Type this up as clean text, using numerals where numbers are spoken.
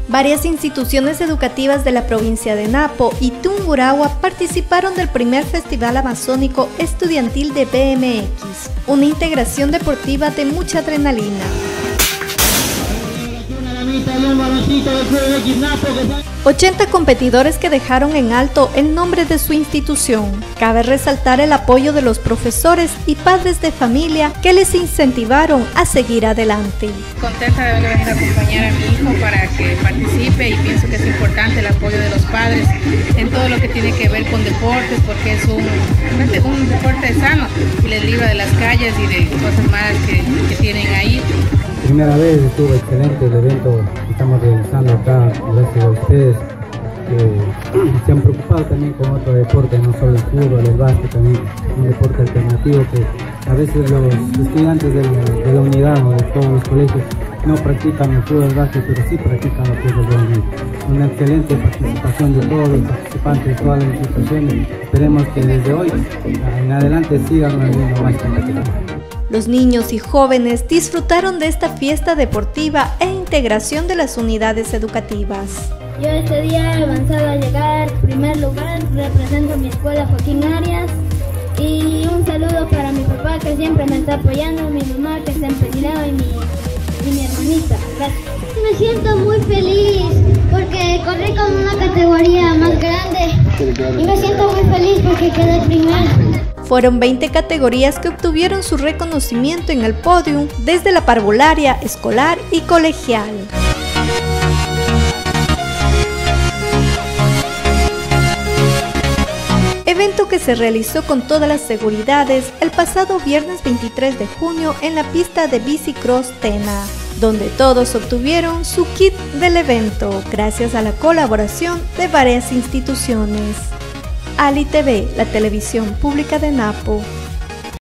Varias instituciones educativas de la provincia de Napo y Tungurahua participaron del primer Festival Amazónico Estudiantil de BMX, una integración deportiva de mucha adrenalina. 80 competidores que dejaron en alto el nombre de su institución. Cabe resaltar el apoyo de los profesores y padres de familia que les incentivaron a seguir adelante. Contenta de venir a acompañar a mi hijo para que participe, y pienso que es importante el apoyo de los padres en todo lo que tiene que ver con deportes, porque es un deporte sano y les libra de las calles y de cosas malas que tienen ahí. Primera vez estuvo excelente el evento que estamos realizando acá, gracias a ustedes que se han preocupado también con otro deporte, no solo el fútbol, el básquet, también un deporte alternativo que a veces los estudiantes de la unidad o de todos los colegios no practican el fútbol, el básquet, pero sí practican lo que es el BMX. Una excelente participación de todos los participantes de todas las instituciones. Esperemos que desde hoy en adelante sigan habiendo más competición. Los niños y jóvenes disfrutaron de esta fiesta deportiva e integración de las unidades educativas. Yo este día he avanzado a llegar en primer lugar, represento mi escuela Joaquín Arias, y un saludo para mi papá que siempre me está apoyando, mi mamá que está empeñada y mi hermanita. Gracias. Me siento muy feliz porque corrí con una categoría más grande y me siento muy feliz porque quedé primero. Fueron 20 categorías que obtuvieron su reconocimiento en el podio desde la parvularia, escolar y colegial. Evento que se realizó con todas las seguridades el pasado viernes 23 de junio en la pista de Bicicross Tena, donde todos obtuvieron su kit del evento gracias a la colaboración de varias instituciones. Ali TV, la televisión pública de Napo.